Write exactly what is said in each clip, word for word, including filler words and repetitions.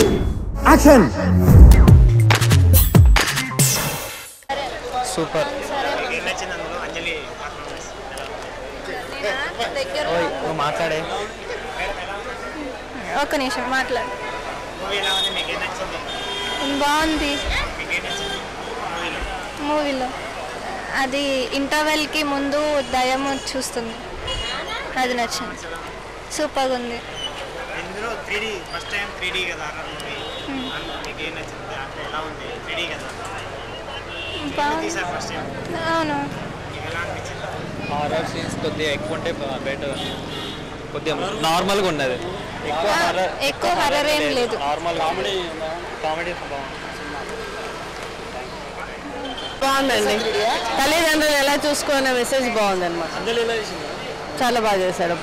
Action. Super. మాట్లాడే ఒక్క నిమిషం మాట్లాడు. బాగుంది మూవీలో. అది ఇంటర్వెల్కి ముందు దయ్యం చూస్తుంది, అది నచ్చింది. సూపర్గా ఉంది. అవును. హారర్ సీన్స్ కొద్దిగా ఎక్కువ ఉంటే బెటర్. కొద్దిగా నార్మల్గా ఉన్నది, ఎక్కువ హారర్ ఎక్కువ హారర్ ఏం లేదు. నార్మల్ కామెడీ కామెడీ బాగుందండి. తల్లిదండ్రులు ఎలా చూసుకోవాలనే మెసేజ్ బాగుంది అనమాట. చాలా బాగా చేశాడు.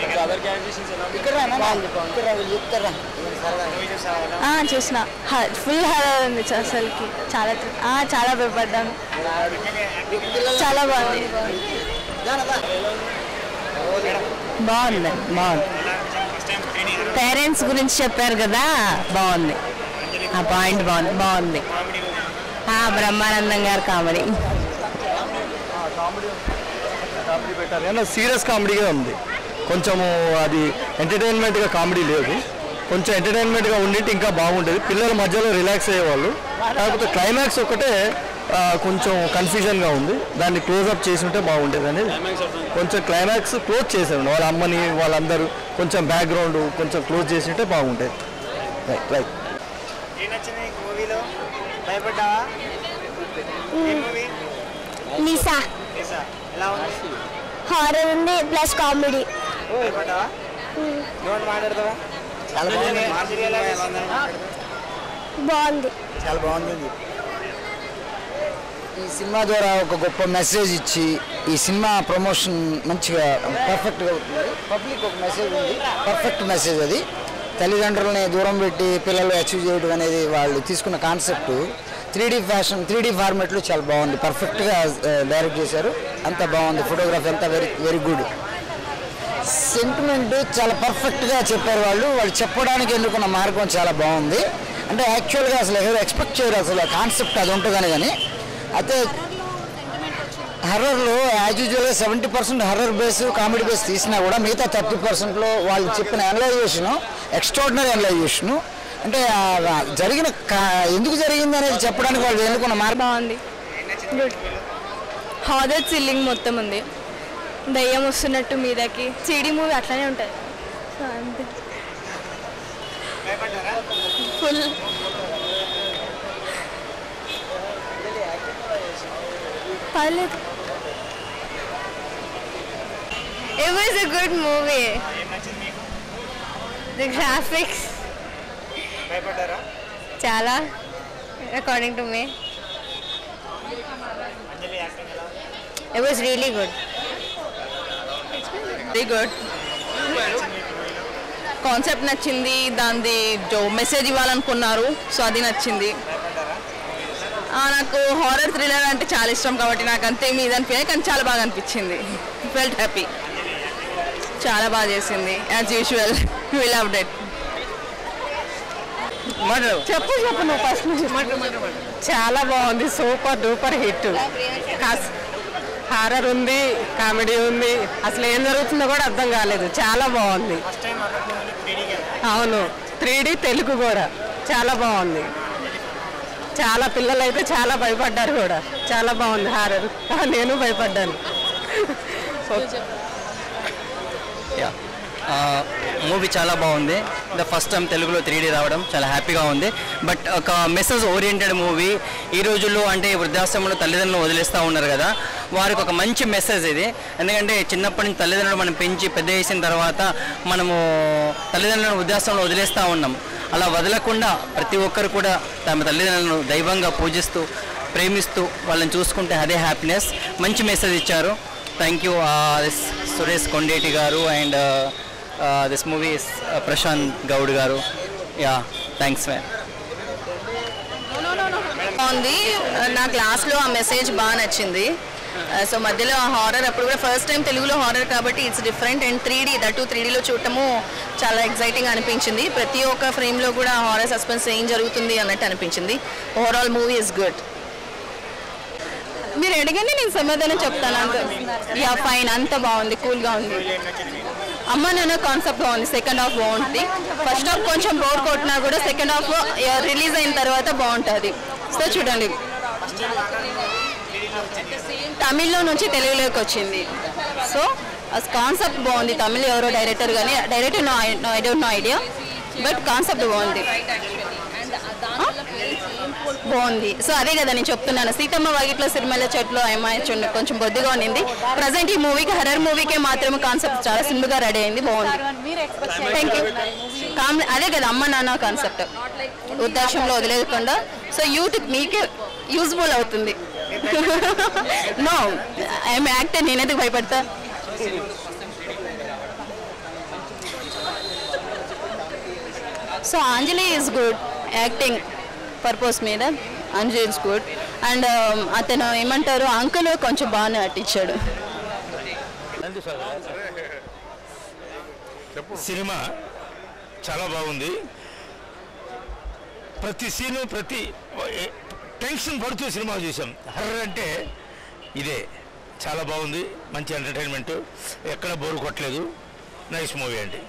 చూసిన ఫుల్ హర్రర్ ఉంది అసలుకి. చాలా చాలా భయపడ్డాను. చాలా బాగుంది. బాగుంది బాగుంది. పేరెంట్స్ గురించి చెప్పారు కదా, బాగుంది. ఆ పాయింట్ బాగుంది బాగుంది బ్రహ్మానందం గారు కామెడీ కామెడీ పెట్టారు కానీ సీరియస్ కామెడీగా ఉంది. కొంచెము అది ఎంటర్టైన్మెంట్గా కామెడీ లేదు, కొంచెం ఎంటర్టైన్మెంట్గా ఉండింటే ఇంకా బాగుంటుంది. పిల్లల మధ్యలో రిలాక్స్ అయ్యేవాళ్ళు. కాకపోతే క్లైమాక్స్ ఒకటే కొంచెం కన్ఫ్యూజన్గా ఉంది, దాన్ని క్లోజ్అప్ చేసి ఉంటే బాగుంటుంది అనేది. కొంచెం క్లైమాక్స్ క్లోజ్ చేశారు, వాళ్ళ అమ్మని వాళ్ళందరూ కొంచెం బ్యాక్గ్రౌండ్ కొంచెం క్లోజ్ చేసి ఉంటే బాగుంటుంది. Right right. నిసా హారర్ ఉంది ప్లస్ కామెడీ. బాగుంది. చాలా బాగుంది. ఈ సినిమా ద్వారా ఒక గొప్ప మెసేజ్ ఇచ్చి ఈ సినిమా ప్రమోషన్ మంచిగా పర్ఫెక్ట్గా అవుతుంది. పబ్లిక్ ఒక మెసేజ్ ఉంది, పర్ఫెక్ట్ మెసేజ్ అది. తల్లిదండ్రులని దూరం పెట్టి పిల్లలు అచీవ్ చేయడం అనేది వాళ్ళు తీసుకున్న concept three D fashion three D ఫార్మెట్లో చాలా బాగుంది. పర్ఫెక్ట్గా డైరెక్ట్ చేశారు, అంత బాగుంది. ఫోటోగ్రఫీ అంతా వెరీ వెరీ గుడ్. సెంటిమెంట్ చాలా పర్ఫెక్ట్గా చెప్పారు వాళ్ళు. వాళ్ళు చెప్పడానికి ఎన్నుకున్న మార్గం చాలా బాగుంది. అంటే యాక్చువల్గా అసలు ఎవరు ఎక్స్పెక్ట్ చేయరు అసలు కాన్సెప్ట్ అది ఉంటుందని. కానీ అయితే హర్రర్లో యాజ్ యూజువల్గా seventy percent horror base comedy base తీసినా కూడా మిగతా థర్టీ పర్సెంట్లో వాళ్ళు చెప్పిన అనలైజేషను ఎక్స్ట్రాడినరీ అనలైజేషను. అంటే జరిగిన ఎందుకు జరిగింది అనేది చెప్పడానికి వాళ్ళు ఎన్నుకున్న మార్గం బాగుంది. గుడ్. హారర్ థ్రిల్లింగ్ మొత్తం ఉంది. దయ్యం వస్తున్నట్టు మీదకి. సిడీ మూవీ అట్లానే ఉంటుంది. సో అంతే. ఫుల్ పర్లేదు. It was a good movie. The graphics చాలా according to me. It was really good. Very good. Concept నచ్చింది, దాని జో మెసేజ్ ఇవ్వాలనుకున్నారు, సో అది నచ్చింది. నాకు హారర్ థ్రిల్లర్ అంటే చాలా ఇష్టం కాబట్టి నాకు అంతే మీద అనిపించింది, కానీ చాలా బాగా అనిపించింది. Felt happy. చాలా బాగా చేసింది as usual. We loved it. చెప్పు చెప్పు నువ్వు ఫస్ట్. చాలా బాగుంది. Super duper hit. హారర్ ఉంది, కామెడీ ఉంది, అసలు ఏం జరుగుతుందో కూడా అర్థం కాలేదు. చాలా బాగుంది. అవును, త్రీ డీ తెలుగు కూడా చాలా బాగుంది. చాలా పిల్లలు అయితే చాలా భయపడ్డారు కూడా. చాలా బాగుంది హారర్. నేను భయపడ్డాను. మూవీ చాలా బాగుంది. ద ఫస్ట్ టైం తెలుగులో త్రీ డీ రావడం చాలా హ్యాపీగా ఉంది. బట్ ఒక మెసేజ్ ఓరియంటెడ్ మూవీ. ఈ రోజుల్లో అంటే వృద్ధాశ్రమంలో తల్లిదండ్రులు వదిలేస్తూ ఉన్నారు కదా, వారికి ఒక మంచి మెసేజ్ ఇది. ఎందుకంటే చిన్నప్పటి నుంచి తల్లిదండ్రులు మనం పెంచి పెద్ద చేసిన తర్వాత మనము తల్లిదండ్రులను వృద్ధాశ్రమంలో వదిలేస్తూ ఉన్నాం. అలా వదలకుండా ప్రతి ఒక్కరు కూడా తమ తల్లిదండ్రులను దైవంగా పూజిస్తూ ప్రేమిస్తూ వాళ్ళని చూసుకుంటే అదే హ్యాపీనెస్. మంచి మెసేజ్ ఇచ్చారు. థ్యాంక్ యూ సురేష్ కొండేటి గారు and this movie is Prashanth Goud గారు. Yeah thanks ma'am. బాగుంది. నా క్లాస్లో ఆ మెసేజ్ బాగా నచ్చింది. సో మధ్యలో హారర్ అప్పుడు కూడా ఫస్ట్ టైం తెలుగులో హారర్ కాబట్టి it's different and three D that three డీలో చూడటము చాలా ఎక్సైటింగ్ అనిపించింది. ప్రతి ఒక్క ఫ్రేమ్లో కూడా హారర్ సస్పెన్స్ ఏం జరుగుతుంది అన్నట్టు అనిపించింది. Overall movie is good. మీరు అడిగండి నేను సమాధానం చెప్తాను. అంత యా ఫైన్, అంత బాగుంది, కూల్గా ఉంది. అమ్మ నాన్న కాన్సెప్ట్ బాగుంది. సెకండ్ హాఫ్ బాగుంటుంది. ఫస్ట్ హాఫ్ కొంచెం బోర్ కొట్టినా కూడా సెకండ్ హాఫ్ రిలీజ్ అయిన తర్వాత బాగుంటుంది. సో చూడండి. తమిళ్లో నుంచి తెలుగులోకి వచ్చింది. సో కాన్సెప్ట్ బాగుంది. తమిళ్ ఎవరో డైరెక్టర్ కానీ director no I don't know idea, but concept బాగుంది బాగుంది సో అదే కదా నేను చెప్తున్నాను. సీతమ్మ వాకిట్లో సిరిమల్ల చెట్లు అమ్మాయి కొంచెం బొద్దుగా ఉన్నింది. ప్రజెంట్ ఈ మూవీకి హర్రర్ మూవీకే మాత్రమే కాన్సెప్ట్ చాలా సింపుల్గా రెడీ అయింది. బాగుంది. Thank you. కామ్ అదే కదా అమ్మ నాన్న కాన్సెప్ట్ ఉద్దేశంలో వదిలేకుండా సో యూత్ మీకే యూజ్ఫుల్ అవుతుంది. నో ఐఎమ్ యాక్టర్, నేనెందుకు భయపడతా. So Anjali is good acting purpose మీద. అంజలి ఈజ్ గుడ్ అండ్ అతను ఏమంటారు అంకుల్ కొంచెం బాగానే నటించాడు. సినిమా చాలా బాగుంది. ప్రతి సీను ప్రతి టెన్షన్ పడుతూ సినిమా చూసాం. హర్రర్ అంటే ఇదే. చాలా బాగుంది, మంచి ఎంటర్టైన్మెంట్, ఎక్కడ బోరు కొట్టలేదు. నైస్ మూవీ అండి.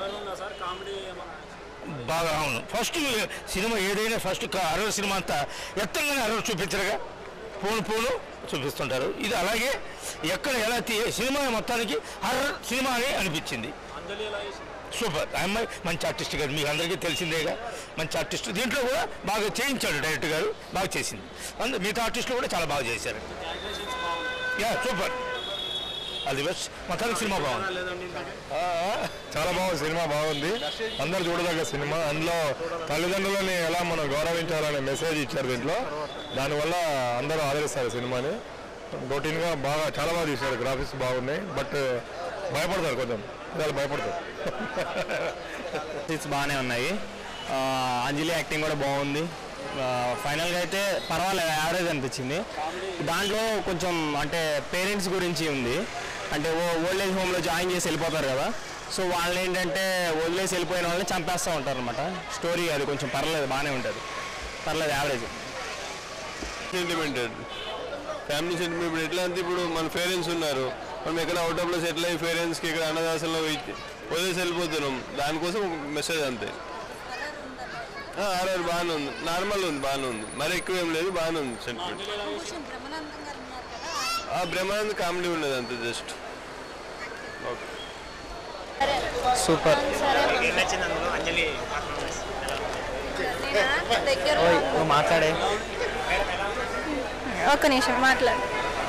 బాగా అవును. ఫస్ట్ సినిమా ఏదైనా ఫస్ట్ హర్రర్ సినిమా అంతా ఎత్తంగానే హర్రర్ చూపించరుగా, పూను పూను చూపిస్తుంటారు. ఇది అలాగే ఎక్కడ ఎలా తీ సినిమా మొత్తానికి హర్రర్ సినిమా అని అనిపించింది. సూపర్. ఆ అమ్మాయి మంచి ఆర్టిస్ట్ గారు, మీకు అందరికీ తెలిసిందేగా, మంచి ఆర్టిస్ట్. దీంట్లో కూడా బాగా చేయించాడు డైరెక్టర్ గారు, బాగా చేసింది. అందు మిగతా ఆర్టిస్టులు కూడా చాలా బాగా చేశారు. Yeah super. అది బెస్ట్. మొత్తానికి సినిమా బాగుంది, చాలా బాగుంది. సినిమా బాగుంది, అందరు చూడదగ్గ సినిమా. అందులో తల్లిదండ్రులని ఎలా మనం గౌరవించాలనే మెసేజ్ ఇచ్చారు దీంట్లో. దానివల్ల అందరూ ఆదరిస్తారు సినిమాని. రొటీన్గా బాగా చాలా బాగా తీశారు. గ్రాఫిక్స్ బాగున్నాయి, బట్ భయపడతారు కొంచెం, పిల్లలు భయపడతారు. సీట్స్ బాగానే ఉన్నాయి. అంజలి యాక్టింగ్ కూడా బాగుంది. ఫైనల్గా అయితే పర్వాలేదు, యావరేజ్ అనిపించింది. దాంట్లో కొంచెం అంటే పేరెంట్స్ గురించి ఉంది. అంటే ఓ ఓల్డ్ ఏజ్ హోమ్లో జాయిన్ చేసి వెళ్ళిపోతారు కదా, సో వాళ్ళు ఏంటంటే వదిలేసి వెళ్ళిపోయిన వాళ్ళని చంపేస్తూ ఉంటారు అనమాట. స్టోరీ అది కొంచెం పర్లేదు, బాగానే ఉంటుంది. పర్లేదు, యావరేజ్. సెంటిమెంటెడ్ family sentiment. ఇప్పుడు ఎట్లా అంటే ఇప్పుడు మన పేరెంట్స్ ఉన్నారు, మనం ఎక్కడ అవుట్ ఆఫ్లో సెటిల్ అయ్యి పేరెంట్స్కి ఇక్కడ అన్నదాసంలో వదిలేసి వెళ్ళిపోతున్నాం. దానికోసం మెసేజ్ అంతే. ఆర్ఆర్ బాగానే ఉంది, నార్మల్ ఉంది, బాగానే ఉంది, మరి ఎక్కువ ఏం లేదు, బాగానే ఉంది సెంటిమెంట్. బ్రహ్మానంద్ కామెడీ ఉండదు అంతే, జస్ట్ ఓకే. సూపర్. మాట్లాడే ఒక్క నిమిషం మాట్లాడు.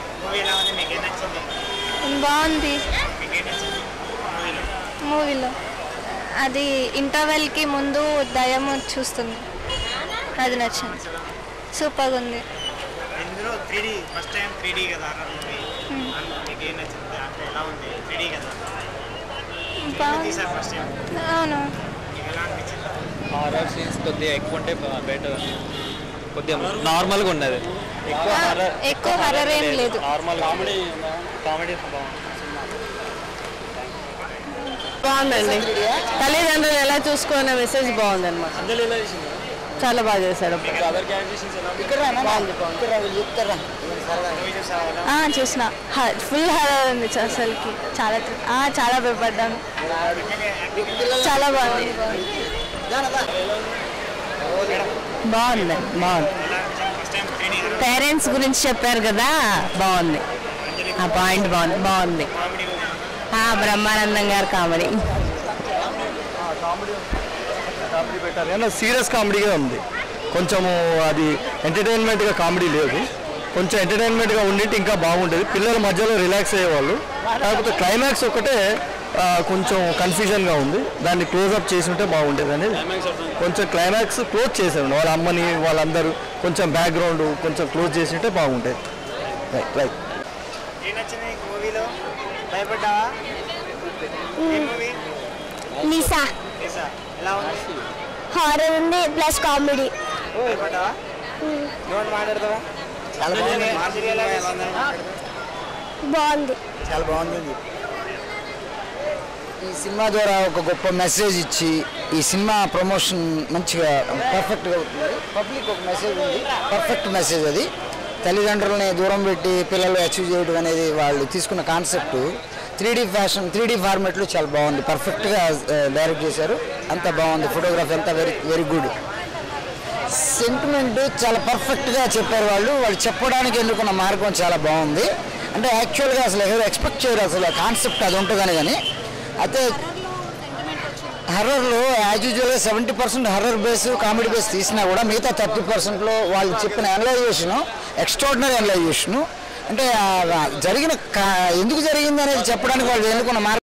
బాగుంది మూవీలో. అది ఇంటర్వెల్కి ముందు దయ్యం చూస్తుంది, అది నచ్చింది. సూపర్గా ఉంది. అవును. హారర్ సీన్స్ కొద్దిగా ఎక్కువ ఉంటే బెటర్. కొద్దిగా నార్మల్గా ఉన్నది, ఎక్కువ హర్రర్ ఎక్కువ హర్రర్ ఏం లేదు. నార్మల్ కామెడీ కామెడీ బాగుందండి. తల్లిదండ్రులు ఎలా చూసుకునే మెసేజ్ బాగుంది అనమాట. చాలా బాగా చేశాడు. చూసిన ఫుల్ హర్రర్ ఉంది అసలుకి. చాలా చాలా భయపడ్డాను. చాలా బాగుంది. బాగుంది బాగుంది. పేరెంట్స్ గురించి చెప్పారు కదా, బాగుంది. ఆ పాయింట్ బాగుంది బాగుంది బ్రహ్మానందం గారు కామెడీ కామెడీ పెట్టారు కానీ సీరియస్ కామెడీగా ఉంది. కొంచెము అది ఎంటర్టైన్మెంట్గా కామెడీ లేదు, కొంచెం ఎంటర్టైన్మెంట్గా ఉండింటే ఇంకా బాగుంటుంది. పిల్లల మధ్యలో రిలాక్స్ అయ్యేవాళ్ళు. కాకపోతే క్లైమాక్స్ ఒకటే కొంచెం కన్ఫ్యూజన్గా ఉంది, దాన్ని క్లోజ్అప్ చేసి ఉంటే బాగుండేది అనేది. కొంచెం క్లైమాక్స్ క్లోజ్ చేసాడు, వాళ్ళ అమ్మని వాళ్ళందరూ కొంచెం బ్యాక్గ్రౌండ్ కొంచెం క్లోజ్ చేసి ఉంటే బాగుండేది. Right right. నిసా హారర్ ఉంది ప్లస్ కామెడీ. బాగుంది. చాలా బాగుంది. ఈ సినిమా ద్వారా ఒక గొప్ప మెసేజ్ ఇచ్చి ఈ సినిమా ప్రమోషన్ మంచిగా పర్ఫెక్ట్గా అవుతుంది. పబ్లిక్ ఒక మెసేజ్ ఉంది, పర్ఫెక్ట్ మెసేజ్ అది. తల్లిదండ్రులని దూరం పెట్టి పిల్లలు అచీవ్ చేయడం అనేది వాళ్ళు తీసుకున్న concept three D fashion three D ఫార్మేట్లో చాలా బాగుంది. పర్ఫెక్ట్గా డైరెక్ట్ చేశారు, అంత బాగుంది. ఫోటోగ్రఫీ అంతా వెరీ వెరీ గుడ్. సెంటిమెంట్ చాలా పర్ఫెక్ట్గా చెప్పారు వాళ్ళు. వాళ్ళు చెప్పడానికి ఎన్నుకున్న మార్గం చాలా బాగుంది. అంటే యాక్చువల్గా అసలు ఎవరు ఎక్స్పెక్ట్ చేయరు అసలు కాన్సెప్ట్ అది ఉంటుందని. కానీ అయితే హర్రర్లో యాజ్ యూజువల్గా seventy percent horror base comedy base తీసినా కూడా మిగతా థర్టీ పర్సెంట్లో వాళ్ళు చెప్పిన అనలైజేషను ఎక్స్ట్రాడినరీ అనలైజేషను. అంటే జరిగిన ఎందుకు జరిగింది అనేది చెప్పడానికి వాళ్ళు ఎన్నుకున్న మార్గం